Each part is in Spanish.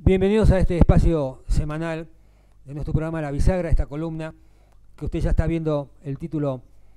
Bienvenidos a este espacio semanal de nuestro programa La Bisagra, esta columna que usted ya está viendo el título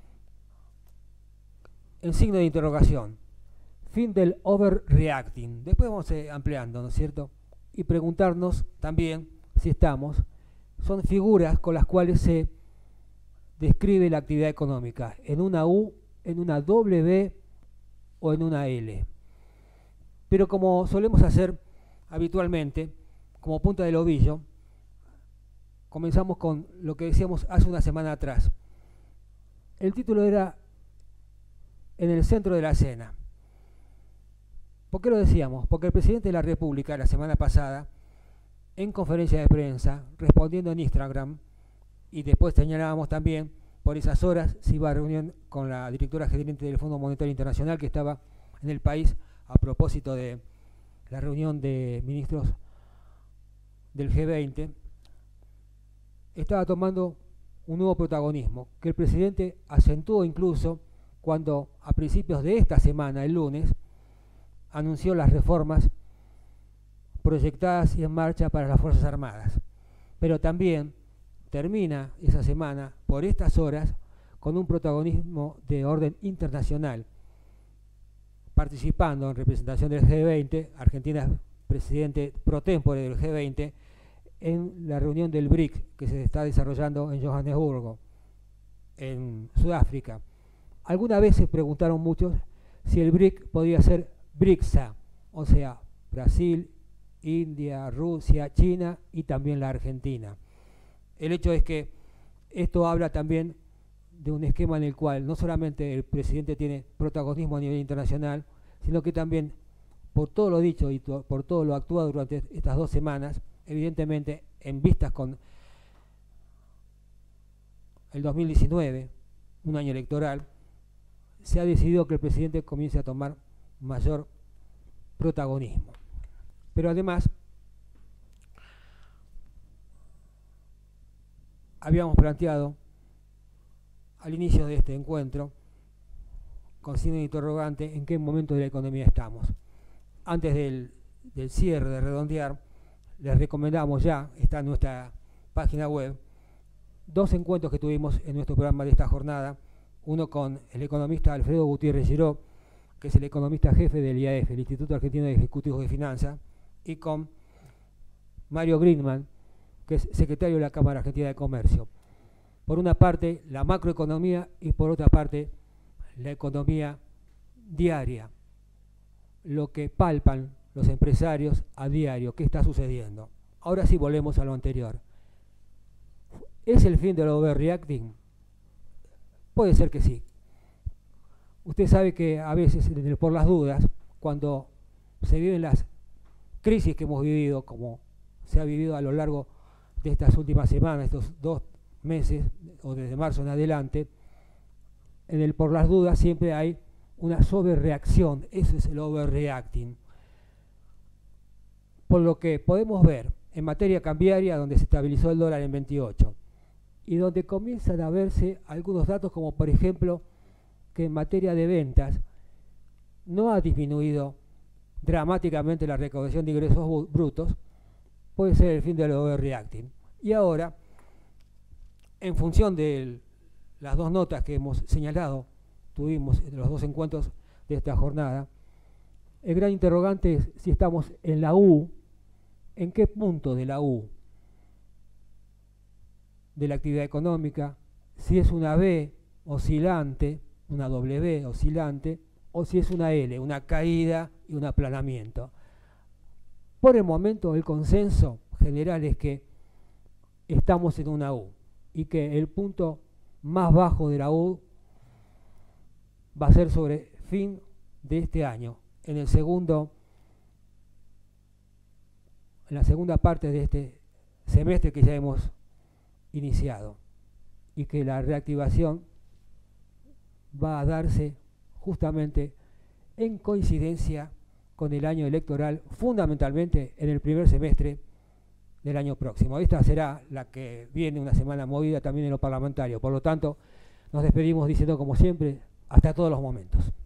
en signo de interrogación. Fin del overreacting. Después vamos ampliando, ¿no es cierto? Y preguntarnos también si son figuras con las cuales se describe la actividad económica, en una U, en una W o en una L. Pero como solemos hacer habitualmente, como punta del ovillo, comenzamos con lo que decíamos hace una semana atrás. El título era En el centro de la escena. ¿Por qué lo decíamos? Porque el presidente de la República la semana pasada, en conferencia de prensa, respondiendo en Instagram, y después señalábamos también, por esas horas, se iba a reunión con la directora gerente del Fondo Monetario Internacional, que estaba en el país a propósito de la reunión de ministros del G20, estaba tomando un nuevo protagonismo, que el presidente acentuó incluso cuando a principios de esta semana, el lunes, anunció las reformas proyectadas y en marcha para las Fuerzas Armadas. Pero también termina esa semana, por estas horas, con un protagonismo de orden internacional, participando en representación del G20, Argentina es presidente pro tempore del G20, en la reunión del BRIC que se está desarrollando en Johannesburgo, en Sudáfrica. Alguna vez se preguntaron muchos si el BRIC podía ser BRICSA, o sea, Brasil, India, Rusia, China y también la Argentina. El hecho es que esto habla también de un esquema en el cual no solamente el presidente tiene protagonismo a nivel internacional, sino que también, por todo lo dicho y por todo lo actuado durante estas 2 semanas, evidentemente en vistas con el 2019, un año electoral, se ha decidido que el presidente comience a tomar mayor protagonismo. Pero además, habíamos planteado al inicio de este encuentro, con signo de interrogante, en qué momento de la economía estamos. Antes del cierre, de redondear, les recomendamos ya, está en nuestra página web, 2 encuentros que tuvimos en nuestro programa de esta jornada, uno con el economista Alfredo Gutiérrez Giró, que es el economista jefe del IAF, el Instituto Argentino de Ejecutivos de Finanzas, y con Mario Greenman, que es secretario de la Cámara Argentina de Comercio. Por una parte, la macroeconomía y por otra parte, la economía diaria, lo que palpan los empresarios a diario, qué está sucediendo. Ahora sí volvemos a lo anterior. ¿Es el fin del overreacting? Puede ser que sí. Usted sabe que a veces, por las dudas, cuando se viven las crisis que hemos vivido, como se ha vivido a lo largo de estas últimas semanas, estos 2 meses, o desde marzo en adelante, en el por las dudas siempre hay una sobrereacción. Eso es el overreacting. Por lo que podemos ver en materia cambiaria, donde se estabilizó el dólar en 28, y donde comienzan a verse algunos datos, como por ejemplo que en materia de ventas no ha disminuido dramáticamente la recaudación de ingresos brutos, puede ser el fin del overreacting. Y ahora, en función de las 2 notas que hemos señalado, tuvimos en los 2 encuentros de esta jornada, el gran interrogante es si estamos en la U, en qué punto de la U de la actividad económica, si es una B oscilante, una W oscilante, o si es una L, una caída y un aplanamiento. Por el momento, el consenso general es que estamos en una U y que el punto más bajo de la U va a ser sobre fin de este año, en la segunda parte de este semestre que ya hemos iniciado, y que la reactivación va a darse justamente en coincidencia con el año electoral, fundamentalmente en el primer semestre del año próximo. Esta será la que viene, una semana movida también en lo parlamentario. Por lo tanto, nos despedimos diciendo, como siempre, hasta todos los momentos.